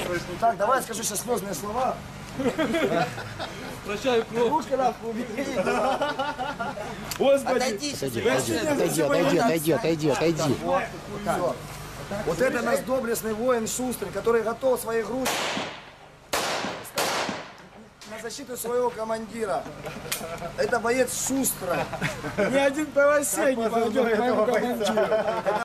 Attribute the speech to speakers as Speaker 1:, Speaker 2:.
Speaker 1: Так, давай скажу сейчас слезные слова.
Speaker 2: Прощаю кровь.
Speaker 1: Ручка нахуй убери.
Speaker 2: Господи.
Speaker 3: Отойди.
Speaker 1: Вот это наш доблестный воин Шустрый, который готов своей грудью на защиту своего командира. Это боец Шустрый.
Speaker 2: Ни один правосек не пойдет к моему командиру.